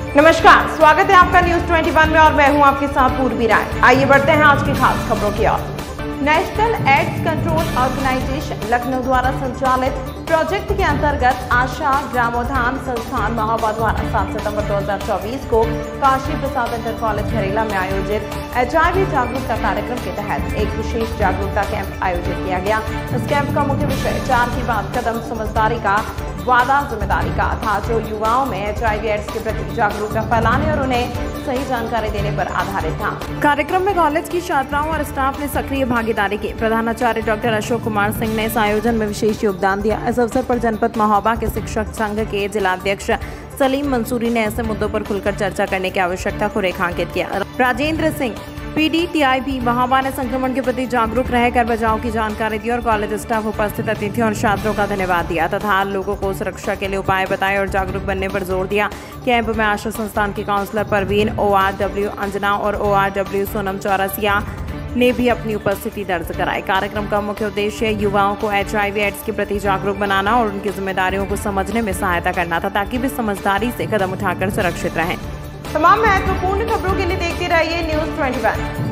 नमस्कार, स्वागत है आपका न्यूज 21 में और मैं हूं आपके साथ पूर्वी राय। आइए बढ़ते हैं आज की खास खबरों की ओर। National AIDS control organisation Lucknow द्वारा संचालित प्रोजेक्ट के अंतर्गत आशा ग्रामोद्धान संस्थान महोबा द्वारा 7 सितंबर 2024 को काशी प्रसाद इंटर कॉलेज घरेला में आयोजित HIV जागरूकता कार्यक्रम के तहत एक विशेष जागरूकता कैंप आयोजित किया गया। इस कैंप का मुख्य विषय 4 की बात कदम समझदारी का वादा जिम्मेदारी का था, जो युवाओं में HIV एड्स के प्रति जागरूकता फैलाने और उन्हें सही जानकारी देने पर आधारित था। कार्यक्रम में कॉलेज की छात्राओं और स्टाफ ने सक्रिय भागीदारी की। प्रधानाचार्य डॉक्टर अशोक कुमार सिंह ने इस आयोजन में विशेष योगदान दिया। इस अवसर पर जनपद महोबा के शिक्षक संघ के जिलाध्यक्ष सलीम मंसूरी ने ऐसे मुद्दों पर खुलकर चर्चा करने की आवश्यकता को रेखांकित किया। राजेंद्र सिंह PDTIB महोबा ने संक्रमण के प्रति जागरूक रहकर बचाव की जानकारी दी और कॉलेज स्टाफ, उपस्थित अतिथियों और छात्रों का धन्यवाद दिया तथा लोगों को सुरक्षा के लिए उपाय बताए और जागरूक बनने पर जोर दिया। कैंप में आशा संस्थान की काउंसलर परवीन, ORW अंजना और ORW सोनम चौरसिया ने भी अपनी उपस्थिति दर्ज कराई। कार्यक्रम का मुख्य उद्देश्य युवाओं को HIV एड्स के प्रति जागरूक बनाना और उनकी जिम्मेदारियों को समझने में सहायता करना था, ताकि वे समझदारी से कदम उठाकर सुरक्षित रहें। तमाम महत्वपूर्ण खबरों के लिए देखते रहिए न्यूज 21।